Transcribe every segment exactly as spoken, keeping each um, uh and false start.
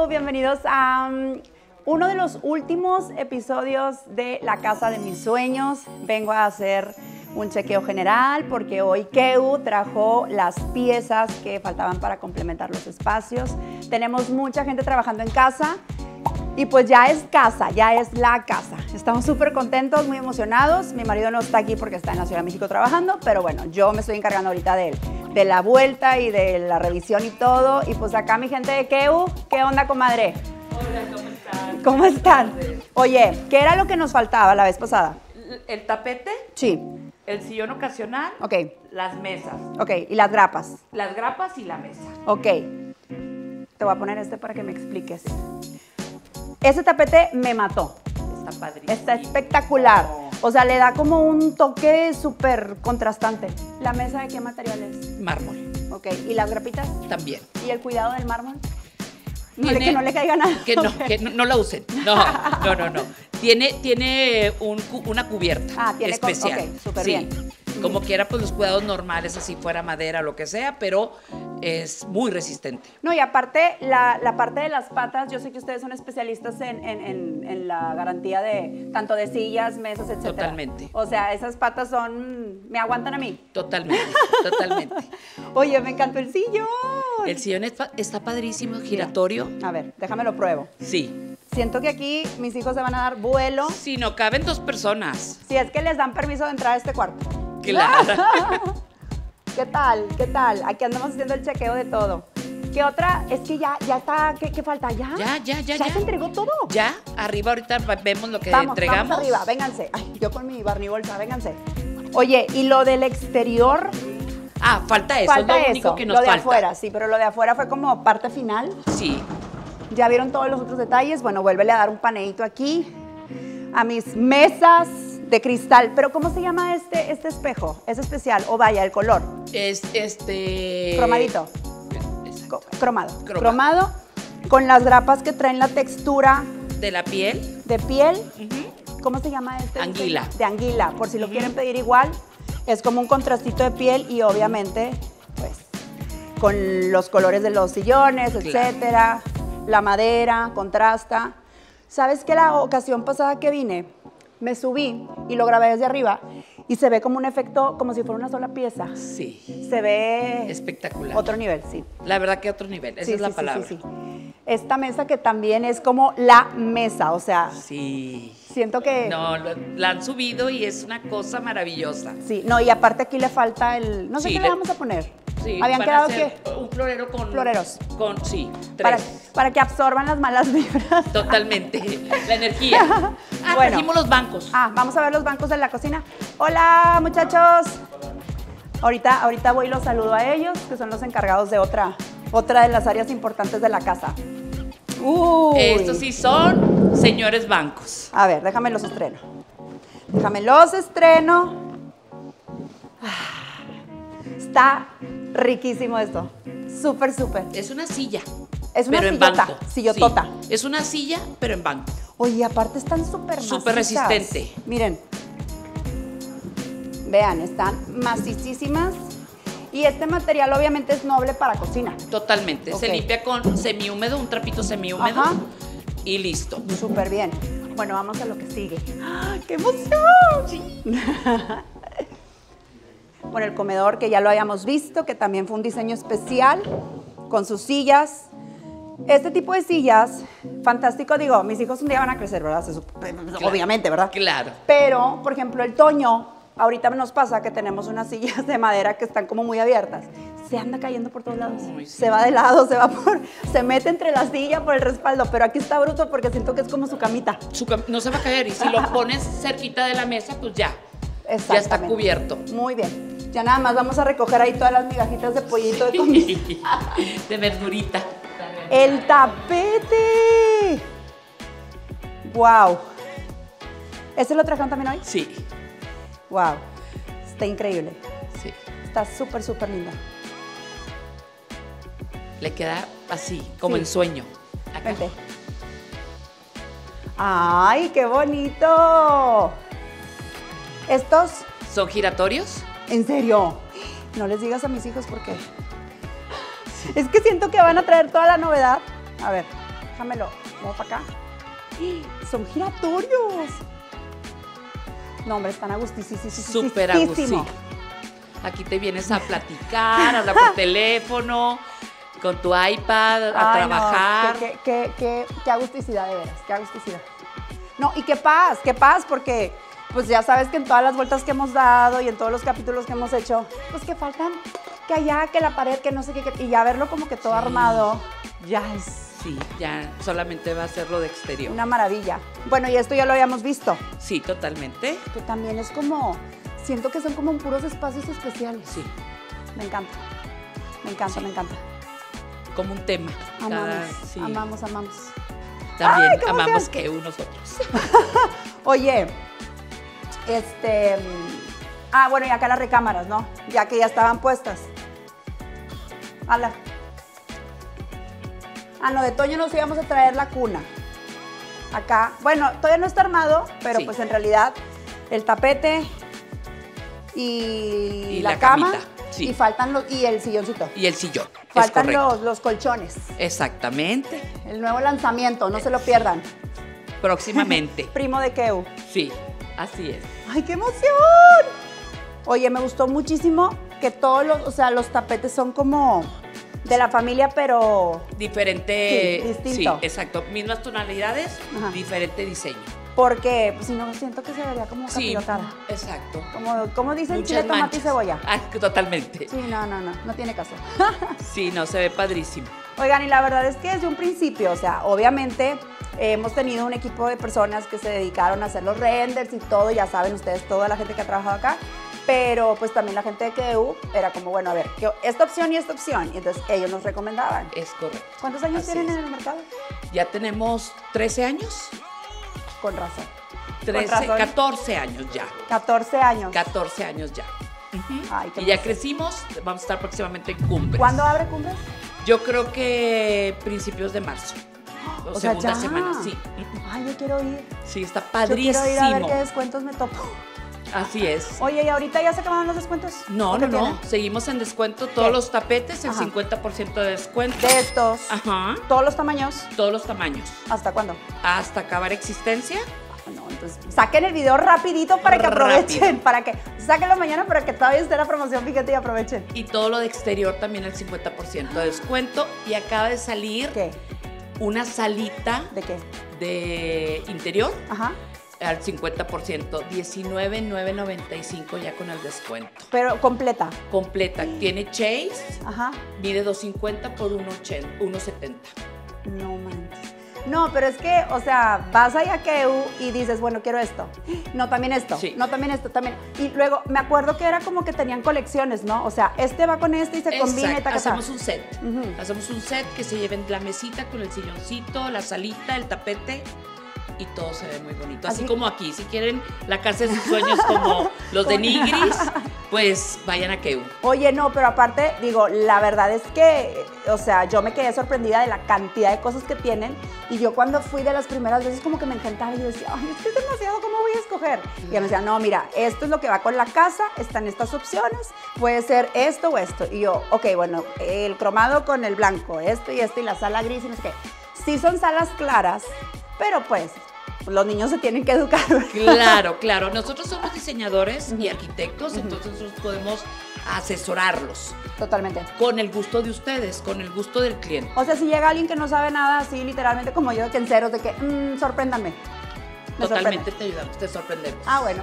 Bienvenidos a um, uno de los últimos episodios de La Casa de Mis Sueños. Vengo a hacer un chequeo general porque hoy Keu trajo las piezas que faltaban para complementar los espacios. Tenemos mucha gente trabajando en casa y pues ya es casa, ya es la casa. Estamos súper contentos, muy emocionados. Mi marido no está aquí porque está en la Ciudad de México trabajando, pero bueno, yo me estoy encargando ahorita de él. De la vuelta y de la revisión y todo. Y pues acá mi gente de Keu, ¿qué onda, comadre? Hola, ¿cómo están? ¿Cómo están? Oye, ¿qué era lo que nos faltaba la vez pasada? El tapete, Sí, el sillón ocasional, ok, las mesas, ok. Y las grapas, las grapas y la mesa. ok. Te voy a poner este para que me expliques. Ese tapete me mató. Está padrísimo. Está espectacular. O sea, le da como un toque súper contrastante. ¿La mesa de qué material es? Mármol, Ok, ¿y las grapitas? también. ¿Y el cuidado del mármol? No le, Tiene- que no le caiga nada. Que no, Ok. que no, no la usen. No, no, no, no. Tiene, tiene un cu- una cubierta Ah, tiene co- especial. ok, súper Sí. bien. Como quiera, pues los cuidados normales, así fuera madera, lo que sea, pero es muy resistente. No, y aparte, la, la parte de las patas, yo sé que ustedes son especialistas en, en- en- en la garantía de tanto de sillas, mesas, etcétera. Totalmente. O sea, esas patas son, me aguantan a mí. Totalmente, totalmente. Oye, me encantó el sillón. El sillón está, está padrísimo, giratorio. A ver, déjame lo pruebo. Sí. Siento que aquí mis hijos se van a dar vuelo. Si no caben dos personas. Si es que les dan permiso de entrar a este cuarto. Claro. ¿Qué tal? ¿Qué tal? Aquí andamos haciendo el chequeo de todo. ¿Qué otra? Es que ya, ya está, ¿qué, qué falta? ¿Ya? Ya, ya, ya, ¿Ya ya. se entregó todo? Ya, arriba ahorita va- vemos lo que Vamos, entregamos. vamos arriba, vénganse. Ay, yo con mi Barney bolsa, vénganse. Oye, ¿y lo del exterior? Ah, falta eso, Falta es lo eso, único que nos lo de falta. afuera, sí, pero lo de afuera fue como parte final. Sí, Ya vieron todos los otros detalles. Bueno, vuélvele a dar un paneíto aquí a mis mesas de cristal. Pero ¿cómo se llama este, este espejo? Es especial, o vaya, el color. es este... Cromadito. Exacto. Co- Cromado. Cromado. Cromado con las grapas que traen la textura De la piel. de piel. Ujú. ¿Cómo se llama este? Anguila. De anguila, por si lo Ujú. quieren pedir igual. Es como un contrastito de piel y obviamente, pues, con los colores de los sillones, Claro. etcétera. La madera, contrasta. ¿Sabes qué? La ocasión pasada que vine, me subí y lo grabé desde arriba y se ve como un efecto, como si fuera una sola pieza. Sí, Se ve espectacular. otro nivel, sí. La verdad que otro nivel, esa Sí, es la sí, sí, palabra. sí, sí. Esta mesa que también es como la mesa, o sea, Sí. siento que... No, lo- la han subido y es una cosa maravillosa. Sí, no, y aparte aquí le falta el... No sé Sí, qué le le- vamos a poner. Sí, Habían van quedado a hacer que... un florero con... Floreros. Con, sí, Para, tres. para que absorban las malas vibras. Totalmente. La energía. Ah, Bueno. trajimos los bancos. Ah, vamos a ver los bancos de la cocina. Hola, muchachos. Ahorita, ahorita voy y los saludo a ellos, que son los encargados de otra, otra de las áreas importantes de la casa. Uy. Estos sí son señores bancos. A ver, déjame los estreno. Déjame los estreno. Ah, Está riquísimo esto. Súper, súper. Es una silla. Es una pero en sillota, banco. sillotota. Sí, es una silla, pero en banco. Oye, aparte están súper Súper macizas. resistente. Miren. Vean, están macicísimas. Y este material obviamente es noble para cocina. Totalmente. Se Ok. limpia con semihúmedo, un trapito semihúmedo. Ajá. Y listo. Súper bien. Bueno, vamos a lo que sigue. ¡Ah, ¡qué emoción! Bueno, el comedor que ya lo habíamos visto, que también fue un diseño especial, con sus sillas. Este tipo de sillas, fantástico, digo, mis hijos un día van a crecer, ¿verdad? Se sup- Obviamente, ¿verdad? Claro. Pero, por ejemplo, el Toño, ahorita nos pasa que tenemos unas sillas de madera que están como muy abiertas. Se anda cayendo por todos lados. Uy, sí. Se va de lado, se va por, se mete entre la silla por el respaldo, pero aquí está bruto porque siento que es como su camita. Su cam- no se va a caer. Y si lo pones cerquita de la mesa, pues ya. Ya está Exactamente. cubierto. Muy bien. Ya nada más vamos a recoger ahí todas las migajitas de pollito de comida. De verdurita. ¡El tapete! ¡Wow! ¿Ese lo trajeron también hoy? Sí, ¡Wow! Está increíble. sí. Está súper, súper lindo. Le queda así, como Sí. en sueño. Acá. Vente. ¡Ay, qué bonito! Estos, ¿Son giratorios? en serio, no les digas a mis hijos porque es que siento que van a traer toda la novedad. A ver, déjamelo. Vamos para acá. Son giratorios. No, hombre, están a gustísimo. Súper a gustísimo. Aquí te vienes a platicar, a hablar por teléfono, con tu iPad, a Ay, trabajar. No, qué, qué, qué, qué, qué agusticidad, de veras, qué agusticidad. No, y qué paz, qué paz, porque pues ya sabes que en todas las vueltas que hemos dado y en todos los capítulos que hemos hecho, pues que faltan, que allá, que la pared, que no sé qué, que, y ya verlo como que todo sí. armado, ya es... Sí, ya solamente va a ser lo de exterior. Una maravilla. Bueno, y esto ya lo habíamos visto. Sí, totalmente. Que también es como... Siento que son como puros espacios especiales. Sí. Me encanta. Me encanta, sí. me encanta. Como un tema. Amamos, cada, sí. amamos, amamos. También Ay, amamos que unos otros. Oye, este... Ah, bueno, y acá las recámaras, ¿no? Ya que ya estaban puestas. Hala. Ah, no, de Toño nos íbamos a traer la cuna. Acá, bueno, todavía no está armado, pero sí. pues en realidad el tapete... Y, y la, la cama camita, sí. y faltan los y el silloncito. Y el sillón. Faltan los, los colchones. Exactamente. El nuevo lanzamiento, no se lo pierdan. Próximamente. Primo de Keu. Sí, así es. ¡Ay, qué emoción! Oye, me gustó muchísimo que todos los, o sea, los tapetes son como de la familia, pero... Diferente. Sí, distinto. Sí, exacto. Mismas tonalidades, Ajá. diferente diseño. Porque, pues, si no, siento que se vería como capirotada. Sí, exacto. Como, como dicen, Muchas chile, tomate manchas. y cebolla. Ah, totalmente. Sí, no, no, no, no tiene caso. Sí, no, se ve padrísimo. Oigan, y la verdad es que desde un principio, o sea, obviamente eh, hemos tenido un equipo de personas que se dedicaron a hacer los renders y todo, ya saben ustedes, toda la gente que ha trabajado acá, pero pues también la gente de Keu era como, bueno, a ver, esta opción y esta opción, y entonces ellos nos recomendaban. Es correcto. ¿Cuántos años Así tienen es. en el mercado? Ya tenemos trece años. Con razón. trece, Con razón. catorce años ya. catorce años. catorce años ya. Uh-huh. Ay, qué y ya emoción. crecimos, vamos a estar próximamente en Cumbres. ¿Cuándo abre Cumbres? Yo creo que principios de marzo. O, o sea, segunda ya. semana, sí. Ay, yo quiero ir. Sí, está padrísimo. Yo quiero ir a ver qué descuentos me topo. Así es. Oye, ¿y ahorita ya se acabaron los descuentos? No, no, no. Seguimos en descuento. Todos ¿Qué? los tapetes, el Ajá. cincuenta por ciento de descuento. De estos. Ajá. ¿Todos los tamaños? Todos los tamaños. ¿Hasta cuándo? Hasta acabar existencia. No, entonces saquen el video rapidito para que aprovechen, Rápido. para que sáquenlo mañana para que todavía esté la promoción, fíjate, y aprovechen. Y todo lo de exterior también el cincuenta por ciento de descuento. Y acaba de salir ¿Qué? una salita ¿De qué? de interior Ajá. al cincuenta por ciento, diecinueve mil novecientos noventa y cinco ya con el descuento. Pero completa. Completa, tiene chase, Ajá. mide dos cincuenta por uno setenta. No manches. No, pero es que, o sea, vas ahí a Keu y dices, bueno, quiero esto. No, también esto. Sí. No, también esto, también. Y luego, me acuerdo que era como que tenían colecciones, ¿no? O sea, este va con este y se combina y Exacto. taca, taca. Hacemos un set. Ujú. Hacemos un set que se lleven la mesita con el silloncito, la salita, el tapete y todo se ve muy bonito. Así, Así- como aquí, si quieren la casa de sus sueños como los de Nigris, pues vayan a Keu. Oye, no, pero aparte, digo, la verdad es que, o sea, yo me quedé sorprendida de la cantidad de cosas que tienen y yo cuando fui de las primeras veces como que me encantaba y yo decía, ay, es que es demasiado, ¿cómo voy a escoger? Y ella me decía, no, mira, esto es lo que va con la casa, están estas opciones, puede ser esto o esto. Y yo, ok, bueno, el cromado con el blanco, esto y esto y la sala gris y no sé qué. Sí son salas claras, pero pues los niños se tienen que educar. Claro, claro. Nosotros somos diseñadores y arquitectos, entonces nosotros podemos asesorarlos Totalmente. con el gusto de ustedes, con el gusto del cliente. O sea, si llega alguien que no sabe nada, así literalmente como yo, que en ceros, de que, mmm, sorpréndanme. Me Totalmente sorprende. te ayudamos, te sorprendemos. Ah, bueno.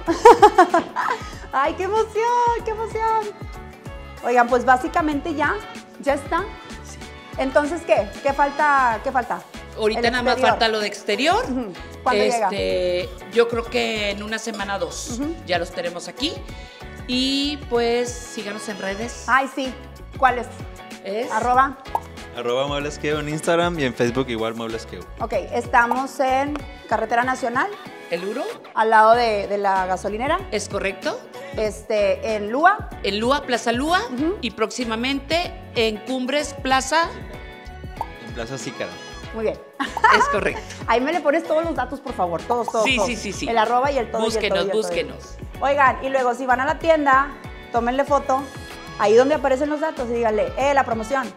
Ay, qué emoción, qué emoción. Oigan, pues básicamente ya, ya está. Sí. Entonces, ¿qué? ¿Qué falta? ¿Qué falta? Ahorita El nada más exterior. falta lo de exterior. Ujú. ¿Cuándo llega? este, Yo creo que en una semana o dos Ujú. ya los tenemos aquí. Y pues síganos en redes. Ay, sí. ¿Cuál es? Es Arroba. Arroba Muebles Keu en Instagram y en Facebook igual Muebles Keu. Ok, estamos en Carretera Nacional, el Uro, al lado de, de la gasolinera, es correcto. este, en Lua. En Lua, Plaza Lua. Ujú. Y próximamente en Cumbres, Plaza. En Plaza Sícara. Muy bien. Es correcto. Ahí me le pones todos los datos, por favor, todos, todos. Sí, todos. sí, sí, sí. El arroba y el todo. y el Búsquenos, todo, y el todo. búsquenos. Oigan, y luego si van a la tienda, tómenle foto, ahí donde aparecen los datos y díganle, eh, la promoción.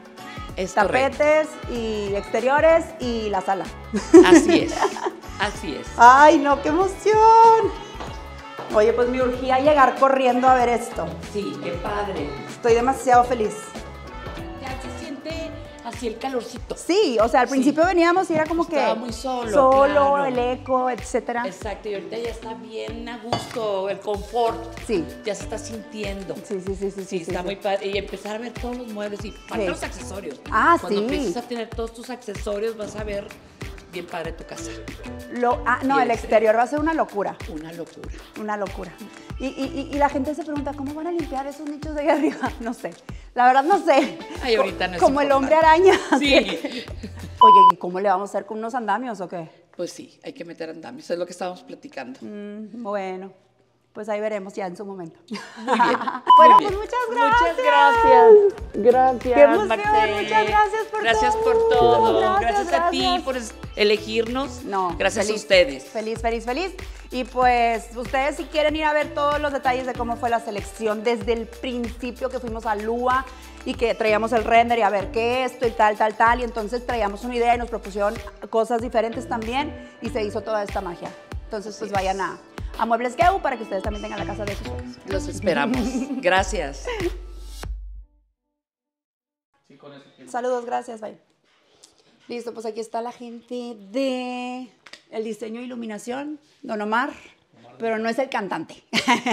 Es tapetes y exteriores y la sala. Así es, así es. ¡Ay, no, qué emoción! Oye, pues me urgía llegar corriendo a ver esto. Sí, qué padre. Estoy demasiado feliz. Ya se siente así el calorcito. Sí, o sea, al Sí. principio veníamos y era como Estaba que muy solo, solo, claro. el eco, etcétera. Exacto, y ahorita ya está bien a gusto, el confort. Sí. Ya se está sintiendo. Sí, sí, sí, sí, Sí, sí, está sí. muy padre. Y empezar a ver todos los muebles y faltan Sí. los accesorios. Ah, Cuando sí. empieces a tener todos tus accesorios, vas a ver bien padre tu casa. Lo, ah, no, Y el el exterior va a ser una locura, Una locura. una locura. Y, y, y- y la gente se pregunta, ¿cómo van a limpiar esos nichos de ahí arriba? No sé, la verdad no sé. Ay, ahorita no es Como el importante. hombre araña. Sí. Oye, ¿y cómo le vamos a hacer con unos andamios o qué? Pues sí, hay que meter andamios, es lo que estábamos platicando. Mm, bueno, pues ahí veremos ya en su momento. Muy bien. Bueno, muy bien. pues muchas gracias. Muchas gracias. Gracias. Qué emoción, Marcel. muchas gracias por Gracias todo. por todo. Gracias, Gracias, a ti gracias. por es- elegirnos. No, Gracias feliz, a ustedes. Feliz, feliz, feliz. Y pues ustedes si quieren ir a ver todos los detalles de cómo fue la selección desde el principio que fuimos a Lua y que traíamos el render y a ver qué esto y tal, tal, tal. Y entonces traíamos una idea y nos propusieron cosas diferentes también y se hizo toda esta magia. Entonces pues vayan a, a Muebles Keu para que ustedes también tengan la casa de sus sueños. Los esperamos. Gracias. Saludos, gracias, bye. Listo, pues aquí está la gente de el diseño e iluminación, Don Omar, pero no es el cantante.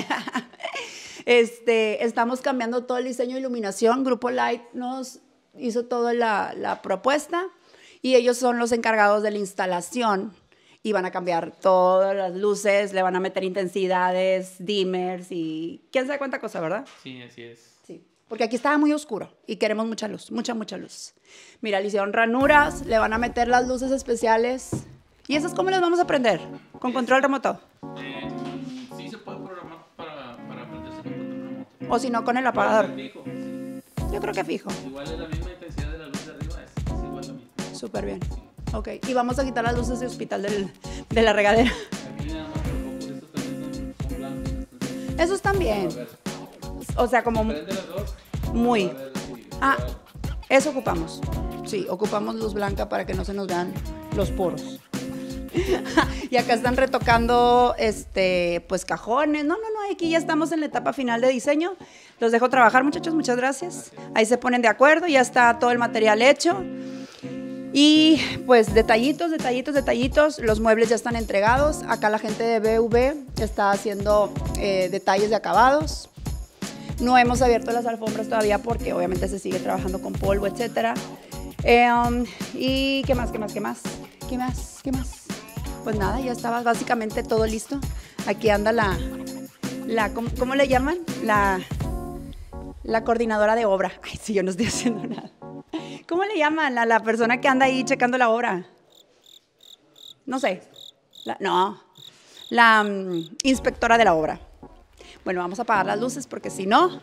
Este, estamos cambiando todo el diseño e iluminación. Grupo Light nos hizo toda la, la propuesta y ellos son los encargados de la instalación y van a cambiar todas las luces, le van a meter intensidades, dimmers y quién sabe cuánta cosa, ¿verdad? Sí, así es. Sí, porque aquí estaba muy oscuro y queremos mucha luz, mucha, mucha luz. Mira, le hicieron ranuras, le van a meter las luces especiales. ¿Y esas cómo las vamos a prender? ¿Con control remoto? Eh, sí se puede programar para, para aprenderse con control remoto. O si no, con el apagador. Fijo. Yo creo que fijo. Igual es la misma intensidad de la luz de arriba, es, es igual la misma. Súper bien. Ok, y vamos a quitar las luces de hospital del, de la regadera. Aquí nada más por poco, estos también son, son blancos. Estos. Esos también. A ver, O sea, como prende las dos. muy... A ver si- Ah, eso ocupamos. Sí, ocupamos luz blanca para que no se nos vean los poros. Y acá están retocando este, pues cajones. No, no, no, aquí ya estamos en la etapa final de diseño. Los dejo trabajar, muchachos, muchas gracias. Ahí se ponen de acuerdo, ya está todo el material hecho. Y pues detallitos, detallitos, detallitos. Los muebles ya están entregados. Acá la gente de B V está haciendo eh, detalles de acabados. No hemos abierto las alfombras todavía porque obviamente se sigue trabajando con polvo, etcétera. Eh, um, y qué más, qué más, qué más, qué más, qué más. Pues nada, ya estaba básicamente todo listo. Aquí anda la, la ¿cómo, cómo le llaman? La, la coordinadora de obra. Ay, sí, yo no estoy haciendo nada. ¿Cómo le llaman a la persona que anda ahí checando la obra? No sé. La- no, la um, inspectora de la obra. Bueno, vamos a apagar las luces porque si no,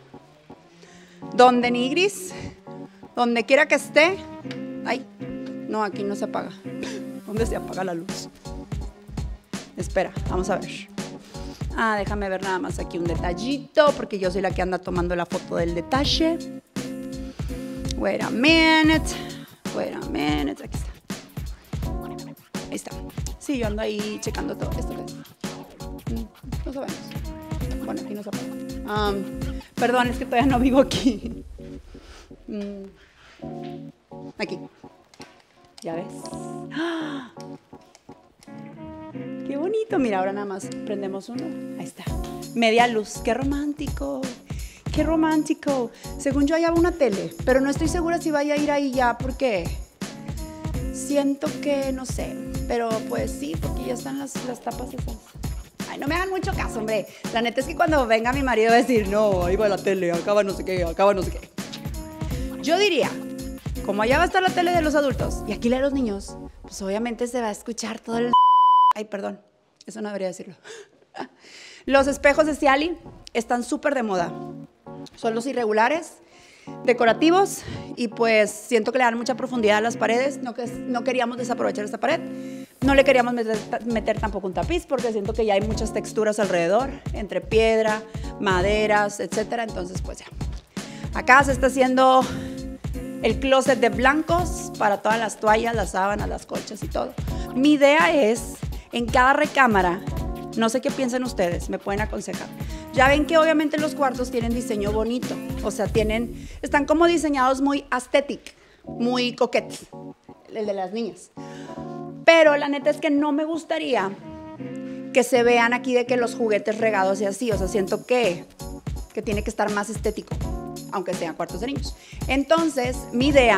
donde Nigris, donde quiera que esté, ay, no, aquí no se apaga. ¿Dónde se apaga la luz? Espera, vamos a ver. Ah, déjame ver nada más aquí un detallito, porque yo soy la que anda tomando la foto del detalle. Wait a minute, wait a minute, aquí está. Ahí está. Sí, yo ando ahí checando todo esto. Mm, No sabemos. Bueno, aquí no se apaga. Um, perdón, es que todavía no vivo aquí. Mm, Aquí. ¿Ya ves? ¡Ah! ¡Qué bonito! Mira, ahora nada más prendemos uno. Ahí está. Media luz. ¡Qué romántico! ¡Qué romántico! Según yo, allá va una tele, pero no estoy segura si vaya a ir ahí ya porque siento que, no sé, pero pues sí, porque ya están las, las tapas esas. Ay, no me hagan mucho caso, hombre. La neta es que cuando venga mi marido va a decir, no, ahí va la tele, acaba no sé qué, acaba no sé qué. Yo diría, como allá va a estar la tele de los adultos y aquí la de los niños, pues obviamente se va a escuchar todo el... Ay, perdón, eso no debería decirlo. Los espejos de Ciali están súper de moda. Son los irregulares, decorativos y pues siento que le dan mucha profundidad a las paredes. No, que, no queríamos desaprovechar esta pared. No le queríamos meter, meter tampoco un tapiz porque siento que ya hay muchas texturas alrededor, entre piedra, maderas, etcétera. Entonces, pues ya. Acá se está haciendo el closet de blancos para todas las toallas, las sábanas, las colchas y todo. Mi idea es, en cada recámara, no sé qué piensan ustedes, me pueden aconsejar. Ya ven que obviamente los cuartos tienen diseño bonito, o sea, tienen, están como diseñados muy aesthetic, muy coquetes, el de las niñas. Pero la neta es que no me gustaría que se vean aquí de que los juguetes regados y así, o sea, siento que, que tiene que estar más estético, aunque sean cuartos de niños. Entonces, mi idea,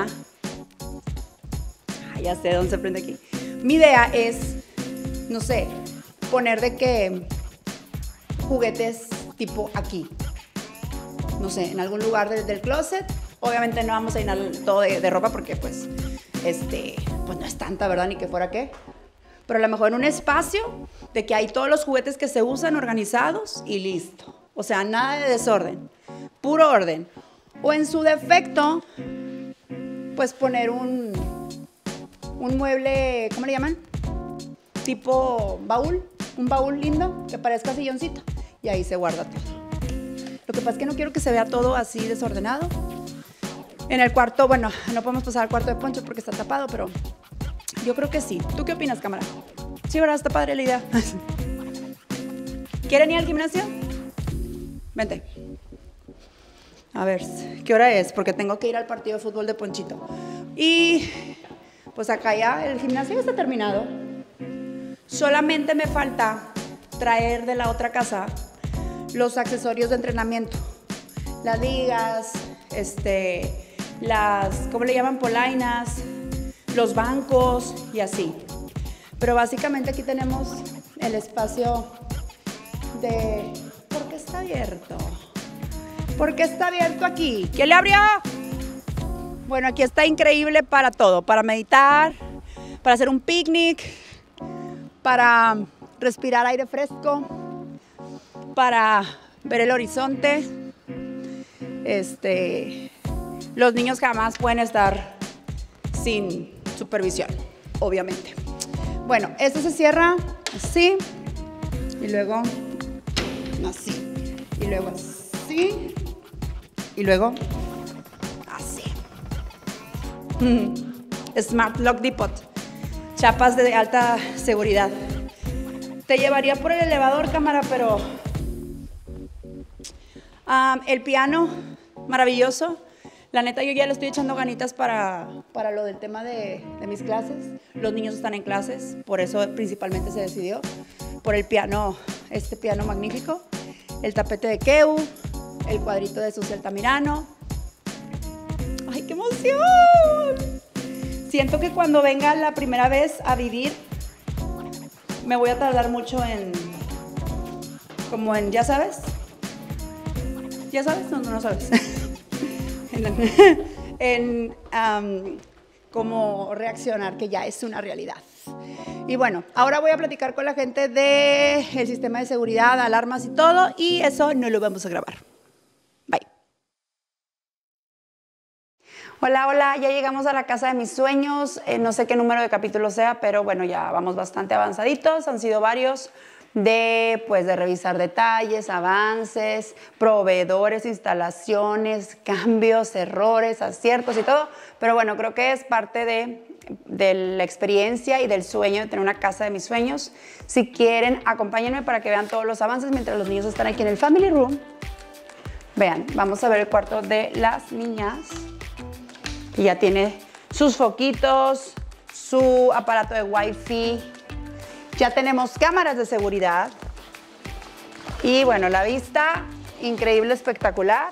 ay, ya sé dónde se prende aquí, mi idea es, no sé, poner de que juguetes tipo aquí, no sé, en algún lugar de, del closet. Obviamente no vamos a llenar todo de, de ropa porque pues, este, pues no es tanta, ¿verdad? Ni que fuera qué. Pero a lo mejor en un espacio de que hay todos los juguetes que se usan organizados y listo. O sea, nada de desorden, puro orden. O en su defecto, pues poner un, un mueble, ¿cómo le llaman? Tipo baúl, un baúl lindo que parezca silloncito. Y ahí se guarda todo. Lo que pasa es que no quiero que se vea todo así desordenado. En el cuarto, bueno, no podemos pasar al cuarto de Poncho porque está tapado, pero yo creo que sí. ¿Tú qué opinas, cámara? Sí, ¿verdad? Está padre la idea. ¿Quieren ir al gimnasio? Vente. A ver, ¿qué hora es? Porque tengo que ir al partido de fútbol de Ponchito. Y pues acá ya el gimnasio ya está terminado. Solamente me falta traer de la otra casa los accesorios de entrenamiento. Las ligas, este, las, ¿cómo le llaman? Polainas, los bancos y así. Pero básicamente aquí tenemos el espacio de... ¿Por qué está abierto? ¿Por qué está abierto aquí? ¿Quién le abrió? Bueno, aquí está increíble para todo, para meditar, para hacer un picnic, para respirar aire fresco, para ver el horizonte. Este, los niños jamás pueden estar sin supervisión, obviamente. Bueno, esto se cierra así y luego así y luego así y luego así. Smart Lock Depot, chapas de alta seguridad. Te llevaría por el elevador, cámara, pero um, el piano, maravilloso. La neta, yo ya le estoy echando ganitas para, para lo del tema de, de mis clases. Los niños están en clases, por eso principalmente se decidió. Por el piano, este piano magnífico. El tapete de Keu, el cuadrito de Susi Altamirano. ¡Ay, qué emoción! Siento que cuando venga la primera vez a vivir, me voy a tardar mucho en, como en, ¿ya sabes? ¿Ya sabes? No, no, no sabes. en um, cómo reaccionar, que ya es una realidad. Y bueno, ahora voy a platicar con la gente del sistema de seguridad, alarmas y todo, y eso no lo vamos a grabar. Bye. Hola, hola, ya llegamos a la casa de mis sueños. Eh, no sé qué número de capítulo sea, pero bueno, ya vamos bastante avanzaditos, han sido varios. De, pues, de revisar detalles, avances, proveedores, instalaciones, cambios, errores, aciertos y todo. Pero bueno, creo que es parte de, de la experiencia y del sueño de tener una casa de mis sueños. Si quieren, acompáñenme para que vean todos los avances mientras los niños están aquí en el Family Room. Vean, vamos a ver el cuarto de las niñas. Y ya tiene sus foquitos, su aparato de Wi-Fi. Ya tenemos cámaras de seguridad y bueno, la vista increíble, espectacular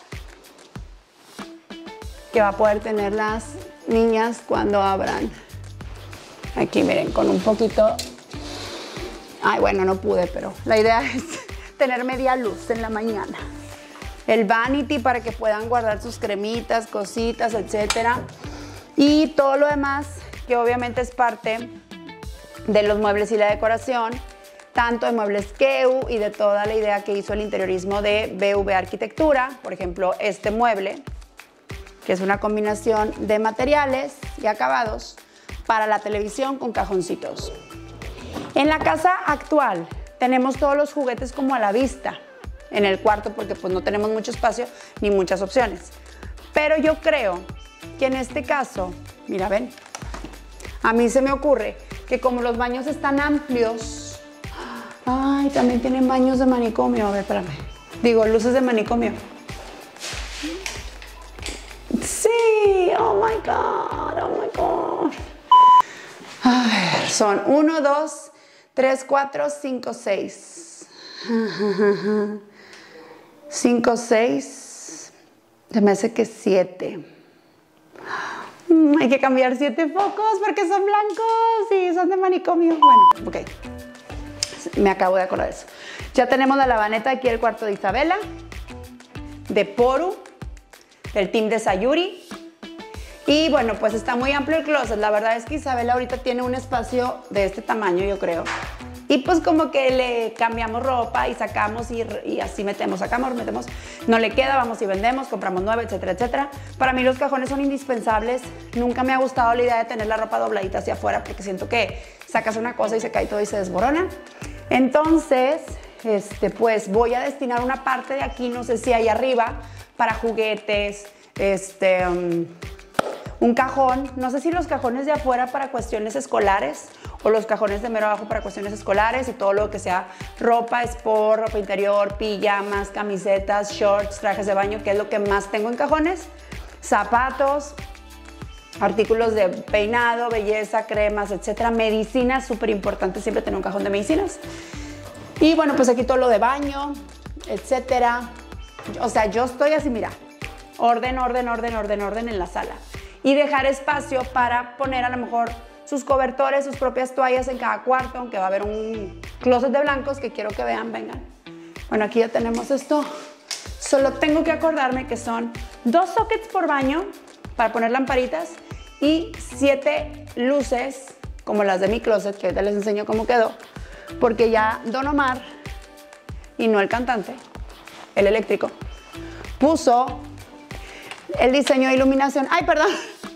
que va a poder tener las niñas cuando abran. Aquí miren, con un poquito, ay bueno, no pude, pero la idea es tener media luz en la mañana. El vanity para que puedan guardar sus cremitas, cositas, etcétera. Y todo lo demás que obviamente es parte de los muebles y la decoración, tanto de muebles Keu y de toda la idea que hizo el interiorismo de B V Arquitectura. Por ejemplo, este mueble, que es una combinación de materiales y acabados para la televisión con cajoncitos. En la casa actual tenemos todos los juguetes como a la vista en el cuarto porque pues no tenemos mucho espacio ni muchas opciones. Pero yo creo que en este caso, mira, ven, a mí se me ocurre que como los baños están amplios, ay, también tienen baños de manicomio, a ver, espérame, digo, luces de manicomio. Sí, oh my God, oh my God. A ver, son uno, dos, tres, cuatro, cinco, seis. cinco, seis. Se me hace que siete. Mm, hay que cambiar siete focos porque son blancos y son de manicomio. Bueno, ok. Me acabo de acordar de eso. Ya tenemos la lavaneta aquí, el cuarto de Isabela, de Poru, del team de Sayuri. Y bueno, pues está muy amplio el closet. La verdad es que Isabela ahorita tiene un espacio de este tamaño, yo creo. Y pues como que le cambiamos ropa y sacamos y, y así metemos, sacamos, metemos. No le queda, vamos y vendemos, compramos nueva, etcétera, etcétera. Para mí los cajones son indispensables. Nunca me ha gustado la idea de tener la ropa dobladita hacia afuera porque siento que sacas una cosa y se cae todo y se desborona. Entonces, este, pues voy a destinar una parte de aquí, no sé si ahí arriba, para juguetes, este... Um, un cajón, no sé si los cajones de afuera para cuestiones escolares o los cajones de mero abajo para cuestiones escolares y todo lo que sea ropa, sport, ropa interior, pijamas, camisetas, shorts, trajes de baño, que es lo que más tengo en cajones, zapatos, artículos de peinado, belleza, cremas, etcétera, medicinas, súper importante siempre tener un cajón de medicinas. Y bueno, pues aquí todo lo de baño, etcétera. O sea, yo estoy así, mira, orden, orden, orden, orden, orden en la sala. Y dejar espacio para poner a lo mejor sus cobertores, sus propias toallas en cada cuarto, aunque va a haber un closet de blancos que quiero que vean, vengan. Bueno, aquí ya tenemos esto. Solo tengo que acordarme que son dos sockets por baño para poner lamparitas y siete luces, como las de mi closet, que ahorita les enseño cómo quedó, porque ya Don Omar, y no el cantante, el eléctrico, puso el diseño de iluminación. ¡Ay, perdón!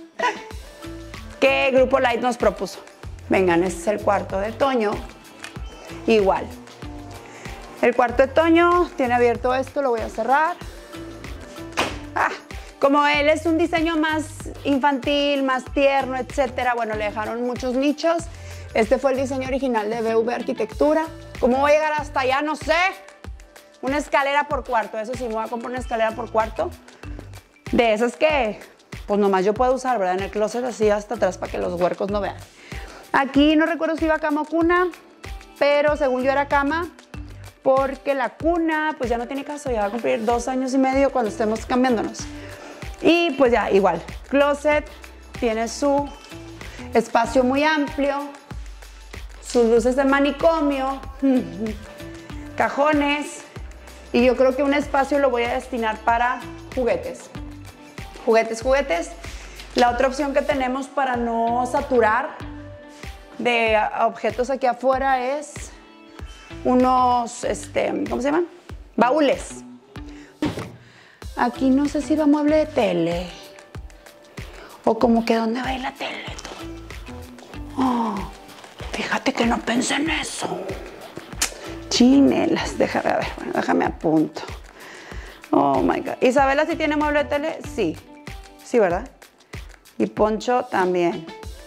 Que Grupo Light nos propuso. Vengan, este es el cuarto de Toño. Igual. El cuarto de Toño tiene abierto esto, lo voy a cerrar. Ah, como él es un diseño más infantil, más tierno, etcétera, bueno, le dejaron muchos nichos. Este fue el diseño original de B V Arquitectura. ¿Cómo voy a llegar hasta allá? No sé. Una escalera por cuarto. Eso sí, me voy a comprar una escalera por cuarto. De esas que, pues nomás yo puedo usar, ¿verdad? En el closet así hasta atrás para que los huercos no vean. Aquí no recuerdo si iba cama o cuna, pero según yo era cama, porque la cuna, pues ya no tiene caso, ya va a cumplir dos años y medio cuando estemos cambiándonos. Y pues ya, igual, closet tiene su espacio muy amplio, sus luces de manicomio, cajones, y yo creo que un espacio lo voy a destinar para juguetes. Juguetes, juguetes. La otra opción que tenemos para no saturar de objetos aquí afuera es unos, este, ¿cómo se llaman? Baúles. Aquí no sé si va mueble de tele o como que dónde va a ir la tele. Oh, fíjate que no pensé en eso. Chinelas, déjame, a ver, bueno, déjame apunto. Oh my God. ¿Isabela sí tiene mueble de tele? Sí. Sí, ¿verdad? Y Poncho también.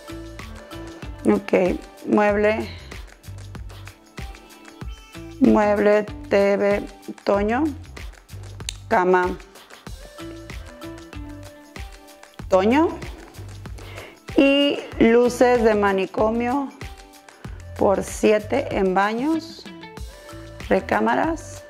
Ok, mueble. Mueble, T V, Toño. Cama. Toño. Y luces de manicomio por siete en baños. Recámaras.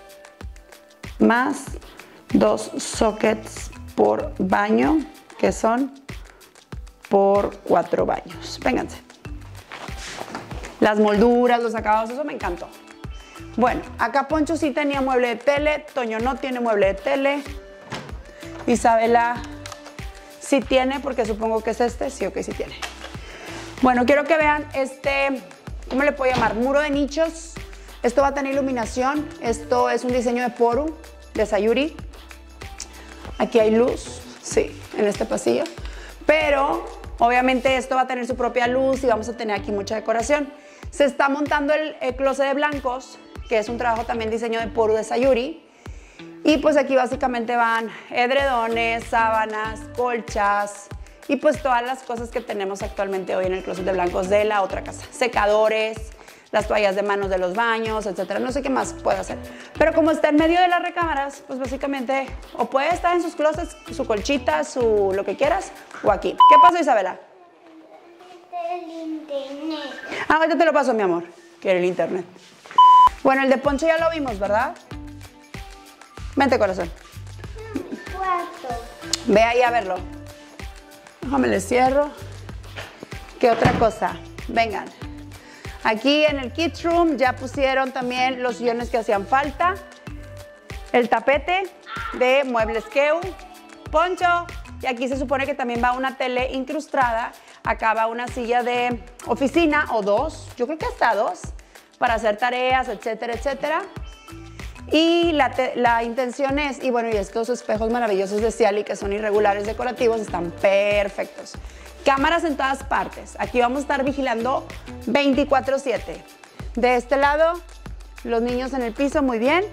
Más dos sockets por baño, que son por cuatro baños. Vénganse. Las molduras, los acabados, eso me encantó. Bueno, acá Poncho sí tenía mueble de tele, Toño no tiene mueble de tele, Isabela sí tiene, porque supongo que es este, sí, ok, sí tiene. Bueno, quiero que vean este, ¿cómo le puedo llamar? Muro de nichos. Esto va a tener iluminación, esto es un diseño de Poru, de Sayuri. Aquí hay luz, sí, en este pasillo, pero obviamente esto va a tener su propia luz y vamos a tener aquí mucha decoración. Se está montando el, el closet de blancos, que es un trabajo también diseño de Poru de Sayuri, Y pues aquí básicamente van edredones, sábanas, colchas y pues todas las cosas que tenemos actualmente hoy en el closet de blancos de la otra casa. Secadores, las toallas de manos de los baños, etcétera. No sé qué más puede hacer. Pero como está en medio de las recámaras, pues básicamente o puede estar en sus closets, su colchita, su lo que quieras, o aquí. ¿Qué pasó, Isabela? El internet. Ah, ahorita te lo paso, mi amor. Quiere el internet. Bueno, el de Poncho ya lo vimos, ¿verdad? Vente, corazón. Cuarto. Ve ahí a verlo. Déjame le cierro. ¿Qué otra cosa? Vengan. Aquí en el Kids Room ya pusieron también los sillones que hacían falta. El tapete de Muebles Keu. Poncho. Y aquí se supone que también va una tele incrustada. Acá va una silla de oficina o dos. Yo creo que hasta dos. Para hacer tareas, etcétera, etcétera. Y la, te, la intención es, y bueno, y estos espejos maravillosos de Ciali que son irregulares decorativos están perfectos. Cámaras en todas partes. Aquí vamos a estar vigilando veinticuatro siete. De este lado, los niños en el piso, muy bien.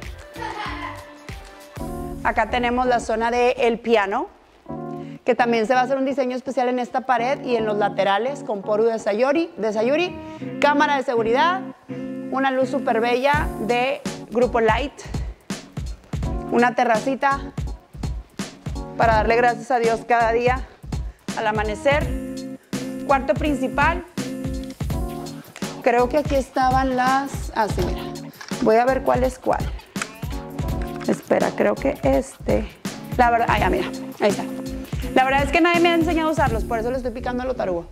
Acá tenemos la zona del piano, que también se va a hacer un diseño especial en esta pared y en los laterales con Poru de Sayuri. De Sayuri. Cámara de seguridad, una luz súper bella de Grupo Light, una terracita para darle gracias a Dios cada día al amanecer. Cuarto principal. Creo que aquí estaban las... Ah, sí, mira. Voy a ver cuál es cuál. Espera, creo que este... La verdad... Ah, ya, mira. Ahí está. La verdad es que nadie me ha enseñado a usarlos, por eso le estoy picando a lo tarugo.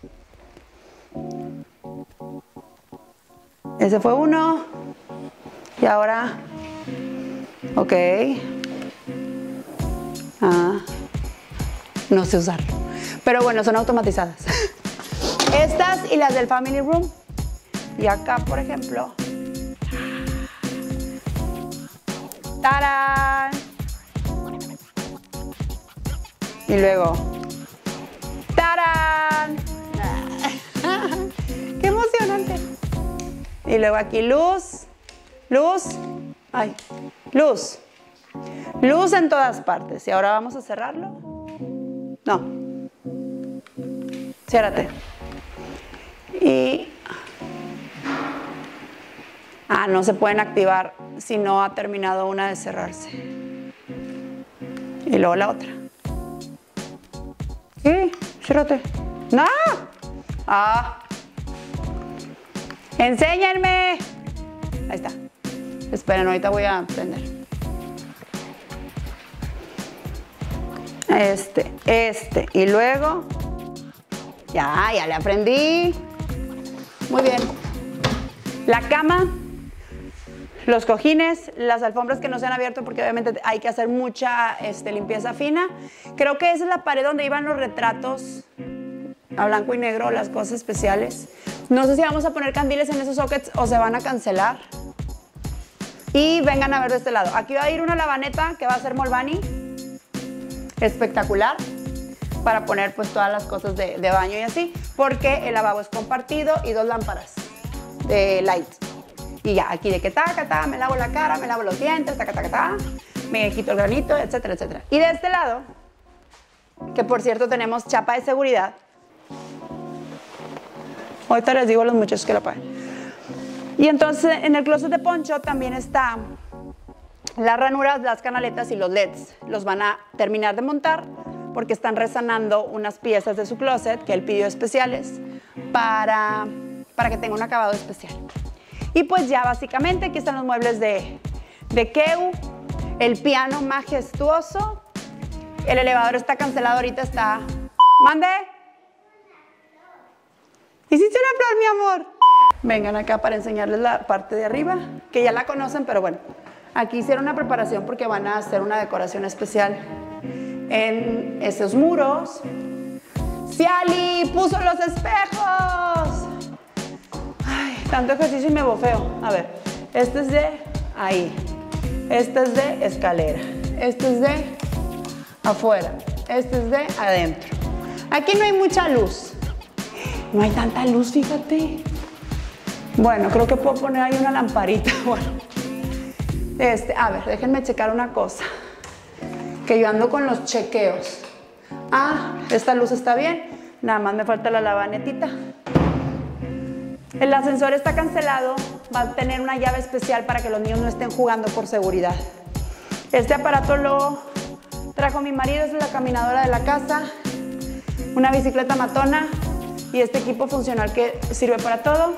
Ese fue uno. Y ahora, ok. Ah, no sé usarlo. Pero bueno, son automatizadas. Estas y las del Family Room. Y acá, por ejemplo. ¡Tarán! Y luego. ¡Tarán! ¡Qué emocionante! Y luego aquí luz. Luz, ay, luz, luz en todas partes. Y ahora vamos a cerrarlo. No, ciérrate. Y, ah, no se pueden activar si no ha terminado una de cerrarse. Y luego la otra. Sí, ciérrate. No, ah, enséñenme. Ahí está. Esperen, ahorita voy a prender. Este, este. Y luego. Ya, ya le aprendí. Muy bien. La cama. Los cojines. Las alfombras que no se han abierto porque obviamente hay que hacer mucha este, limpieza fina. Creo que esa es la pared donde iban los retratos a blanco y negro, las cosas especiales. No sé si vamos a poner candiles en esos sockets o se van a cancelar. Y vengan a ver de este lado. Aquí va a ir una lavaneta que va a ser Molvani. Espectacular. Para poner pues todas las cosas de, de baño y así. Porque el lavabo es compartido y dos lámparas de light. Y ya, aquí de que taca, taca, me lavo la cara, me lavo los dientes, taca, taca, taca. Me quito el granito, etcétera, etcétera. Y de este lado, que por cierto tenemos chapa de seguridad. Ahorita les digo a los muchachos que lo paguen. Y entonces en el closet de Poncho también está las ranuras, las canaletas y los L E Ds. Los van a terminar de montar porque están resanando unas piezas de su closet que él pidió especiales para, para que tenga un acabado especial. Y pues ya básicamente aquí están los muebles de, de Keu, el piano majestuoso, el elevador está cancelado, ahorita está... ¡Mande! ¿Hiciste una flor, mi amor? Vengan acá para enseñarles la parte de arriba, que ya la conocen, pero bueno. Aquí hicieron una preparación porque van a hacer una decoración especial en esos muros. ¡Ciali! ¡Puso los espejos! Ay, tanto ejercicio y me bofeo. A ver, este es de ahí. Este es de escalera. Este es de afuera. Este es de adentro. Aquí no hay mucha luz. No hay tanta luz, fíjate. Bueno, creo que puedo poner ahí una lamparita. Bueno, Este, a ver, déjenme checar una cosa. Que yo ando con los chequeos. Ah, esta luz está bien. Nada más me falta la lavanetita. El ascensor está cancelado. Va a tener una llave especial para que los niños no estén jugando por seguridad. Este aparato lo trajo mi marido, es la caminadora de la casa. Una bicicleta matona y este equipo funcional que sirve para todo.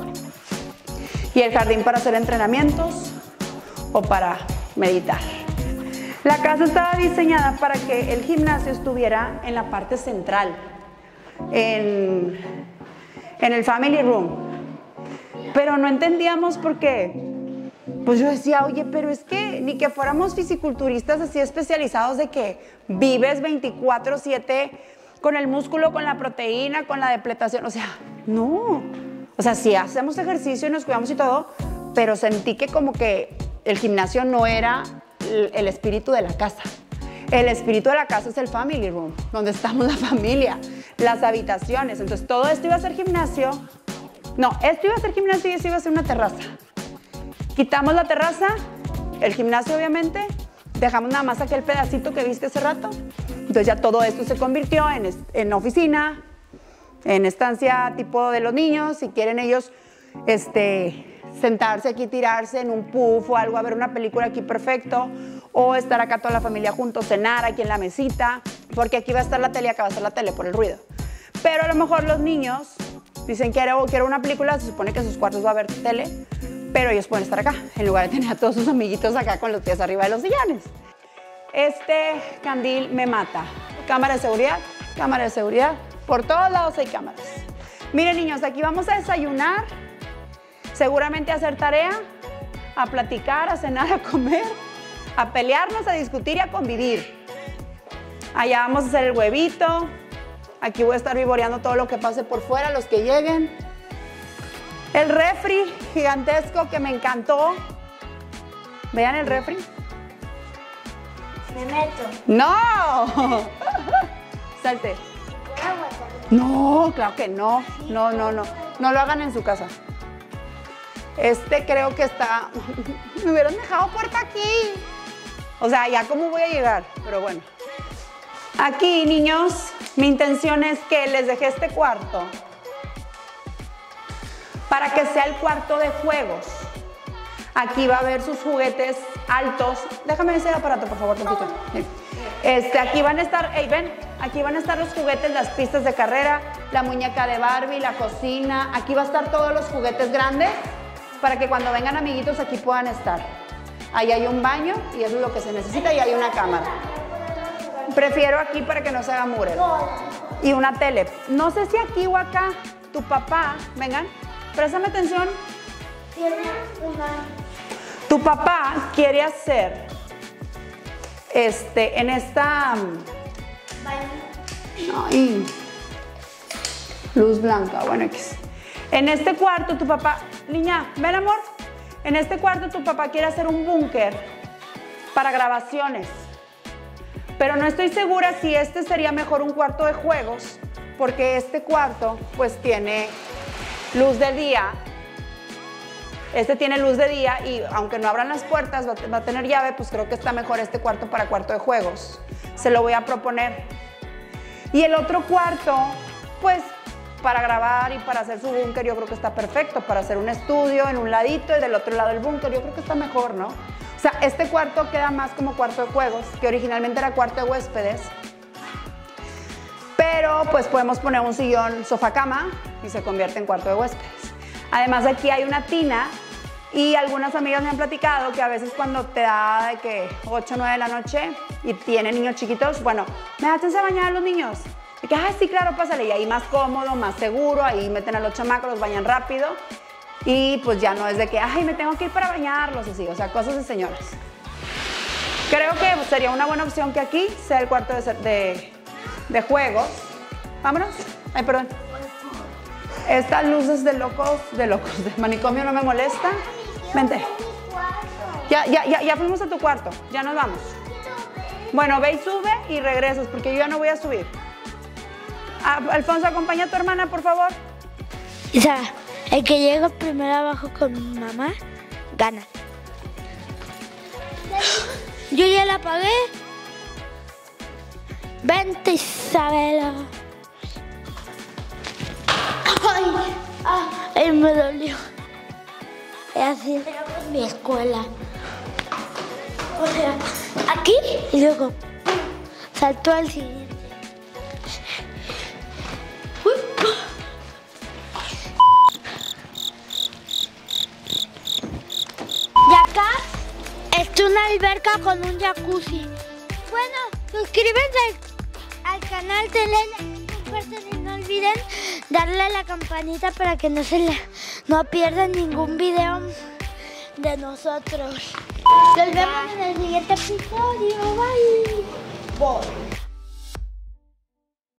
Y el jardín para hacer entrenamientos o para meditar. La casa estaba diseñada para que el gimnasio estuviera en la parte central, en, en el family room. Pero no entendíamos por qué. Pues yo decía, oye, pero es que ni que fuéramos fisiculturistas así especializados de que vives veinticuatro siete con el músculo, con la proteína, con la depletación. O sea, no. O sea, sí hacemos ejercicio y nos cuidamos y todo, pero sentí que como que el gimnasio no era el espíritu de la casa. El espíritu de la casa es el family room, donde estamos la familia, las habitaciones. Entonces todo esto iba a ser gimnasio. No, esto iba a ser gimnasio y esto iba a ser una terraza. Quitamos la terraza, el gimnasio obviamente, dejamos nada más aquel pedacito que viste hace rato. Entonces ya todo esto se convirtió en, en oficina, en estancia tipo de los niños. Si quieren ellos este, sentarse aquí, tirarse en un puff o algo, a ver una película aquí, perfecto. O estar acá toda la familia juntos, cenar aquí en la mesita, porque aquí va a estar la tele y acá va a estar la tele por el ruido. Pero a lo mejor los niños dicen que quiero, quiero una película, se supone que en sus cuartos va a haber tele, pero ellos pueden estar acá, en lugar de tener a todos sus amiguitos acá con los pies arriba de los sillones. Este candil me mata. Cámara de seguridad, cámara de seguridad. Por todos lados hay cámaras. Miren, niños, aquí vamos a desayunar, seguramente a hacer tarea, a platicar, a cenar, a comer, a pelearnos, a discutir y a convivir. Allá vamos a hacer el huevito. Aquí voy a estar vivoreando todo lo que pase por fuera, los que lleguen. El refri gigantesco que me encantó. Vean el refri. Me meto. ¡No! Salte. No, claro que no. No, no, no. No lo hagan en su casa. Este creo que está... Me hubieran dejado puerta aquí. O sea, ya cómo voy a llegar, pero bueno. Aquí, niños, mi intención es que les dejé este cuarto para que sea el cuarto de juegos. Aquí va a haber sus juguetes altos. Déjame ese aparato, por favor, tantito. Este, aquí van a estar, hey, ven, aquí van a estar los juguetes, las pistas de carrera, la muñeca de Barbie, la cocina. Aquí va a estar todos los juguetes grandes para que cuando vengan amiguitos aquí puedan estar. Ahí hay un baño y eso es lo que se necesita y hay una cámara. Prefiero aquí para que no se haga mugre. Y una tele. No sé si aquí o acá tu papá, vengan, préstame atención. Tiene una... Tu papá quiere hacer este, en esta... Ay, luz blanca, bueno, X. En este cuarto tu papá, niña, ven amor. En este cuarto tu papá quiere hacer un búnker para grabaciones. Pero no estoy segura si este sería mejor un cuarto de juegos, porque este cuarto pues tiene luz de día. Este tiene luz de día y aunque no abran las puertas, va, va a tener llave, pues creo que está mejor este cuarto para cuarto de juegos. Se lo voy a proponer. Y el otro cuarto, pues para grabar y para hacer su búnker, yo creo que está perfecto. Para hacer un estudio en un ladito y del otro lado el búnker, yo creo que está mejor, ¿no? O sea, este cuarto queda más como cuarto de juegos, que originalmente era cuarto de huéspedes. Pero pues podemos poner un sillón sofá-cama y se convierte en cuarto de huéspedes. Además aquí hay una tina y algunas amigas me han platicado que a veces cuando te da de que ocho o nueve de la noche y tienen niños chiquitos, bueno, me da chance de bañar a los niños. Y que, ah, sí, claro, pásale. Y ahí más cómodo, más seguro, ahí meten a los chamacos, los bañan rápido. Y pues ya no es de que, ay, me tengo que ir para bañarlos, así, o sea, cosas de señoras. Creo que sería una buena opción que aquí sea el cuarto de, de, de juegos. Vámonos. Ay, perdón. Estas luces de locos, de locos, de manicomio no me molestan. Vente. Ya, ya, ya, ya fuimos a tu cuarto, ya nos vamos. Bueno, ve y sube y regresas, porque yo ya no voy a subir. Ah, Alfonso, acompaña a tu hermana, por favor. Isa, el que llega primero abajo con mi mamá, gana. Yo ya la pagué. Vente, Isabela. Ay, ay, me dolió. Es así en mi escuela. O sea, aquí y luego saltó al siguiente. Uy. Y acá está una alberca con un jacuzzi. Bueno, suscríbanse al, al canal, denle like, compartan y no olviden darle a la campanita para que no se le, no pierdan ningún video de nosotros. Nos vemos en el siguiente episodio. Bye. Bye.